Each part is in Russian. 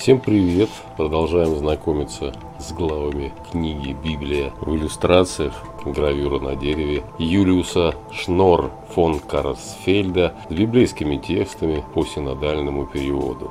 Всем привет! Продолжаем знакомиться с главами книги «Библия» в иллюстрациях, гравюра на дереве Юлиуса Шнор фон Карсфельда с библейскими текстами по синодальному переводу.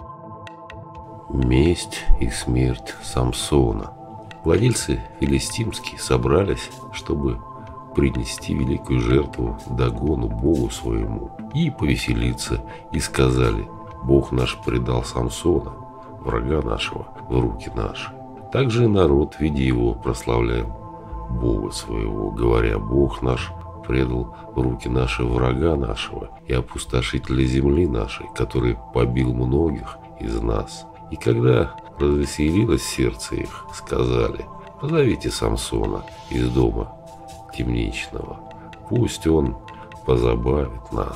Месть и смерть Самсона. Владельцы филистимские собрались, чтобы принести великую жертву Дагону, Богу своему, и повеселиться, и сказали: Бог наш предал Самсона, врага нашего, в руки наши. Также и народ, видя его, прославлял Бога своего, говоря: Бог наш предал в руки наши врага нашего и опустошителя земли нашей, который побил многих из нас. И когда развеселилось сердце их, сказали: позовите Самсона из дома темничного, пусть он позабавит нас.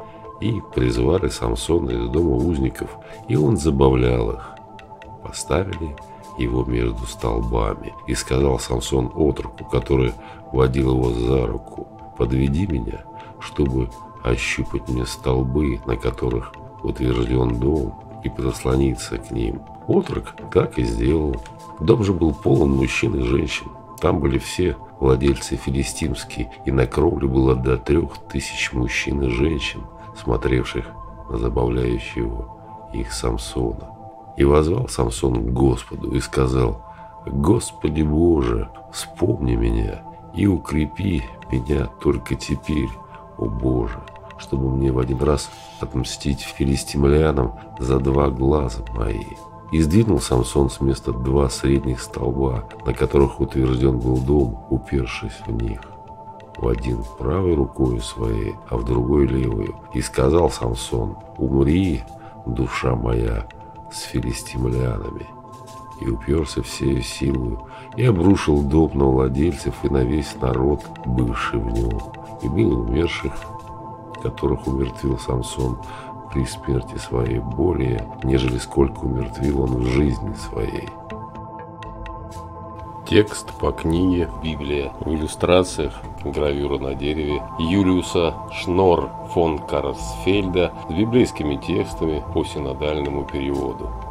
И призвали Самсона из дома узников, и он забавлял их. Поставили его между столбами, и сказал Самсон отроку, который водил его за руку: подведи меня, чтобы ощупать мне столбы, на которых утвержден дом, и прислониться к ним. Отрок так и сделал. Дом же был полон мужчин и женщин. Там были все владельцы филистимские, и на кровле было до 3000 мужчин и женщин, смотревших на забавляющего их Самсона. И воззвал Самсон к Господу и сказал: Господи Боже, вспомни меня и укрепи меня только теперь, о Боже, чтобы мне в один раз отмстить филистимлянам за 2 глаза мои. И сдвинул Самсон с места 2 средних столба, на которых утвержден был дом, упершись в них, в один правой рукой своей, а в другой левую. И сказал Самсон: умри, душа моя, с филистимлянами. И уперся всею силою, и обрушил дом на владельцев и на весь народ, бывший в нем. И было умерших, которых умертвил Самсон при смерти своей, более, нежели сколько умертвил он в жизни своей. Текст по книге «Библия» в иллюстрациях, гравюра на дереве Юлиуса Шнор фон Карсфельда с библейскими текстами по синодальному переводу.